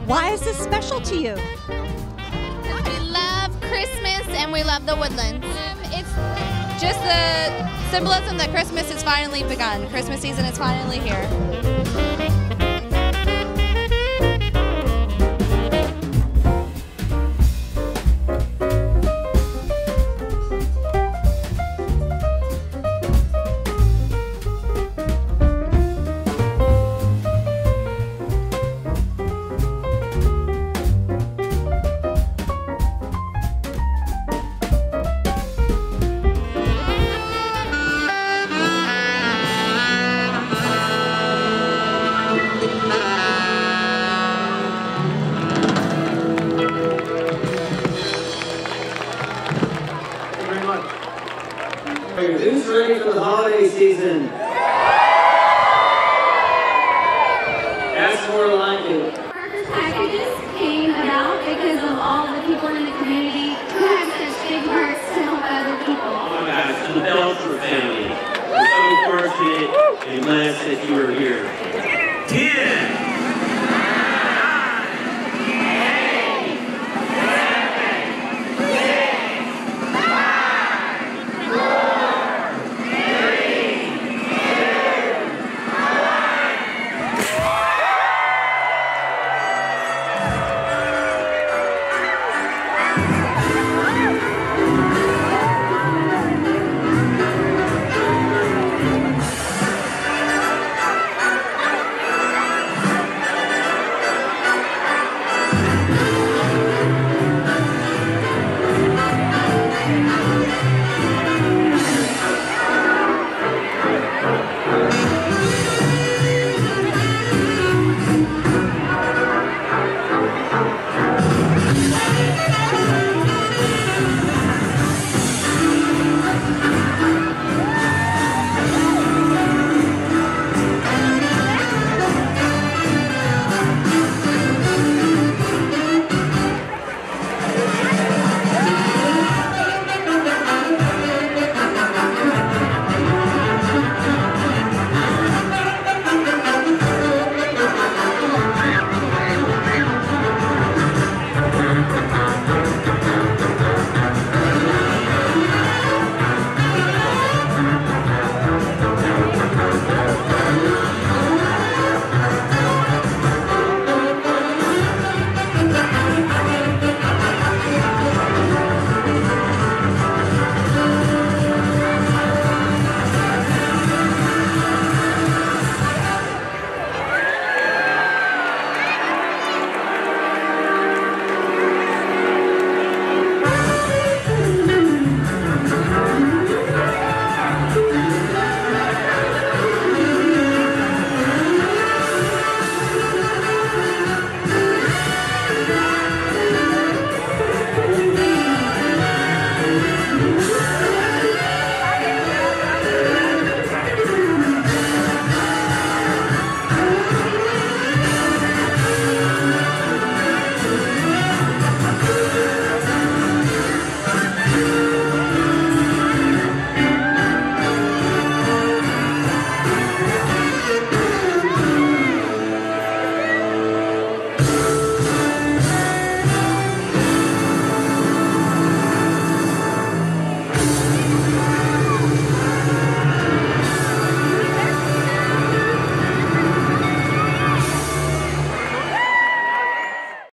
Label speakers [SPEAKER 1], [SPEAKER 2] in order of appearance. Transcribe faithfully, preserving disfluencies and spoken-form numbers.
[SPEAKER 1] Why is this special to you?
[SPEAKER 2] We love Christmas and we love the Woodlands. Um, it's just the symbolism that Christmas has finally begun. Christmas season is finally here.
[SPEAKER 3] Who's ready for the holiday season? That's more like it.
[SPEAKER 4] Parker's packages came about because of all the people in the community who have such big hearts to help other people.
[SPEAKER 3] Oh my gosh, to the Belcher family. We're so fortunate and blessed that you are here.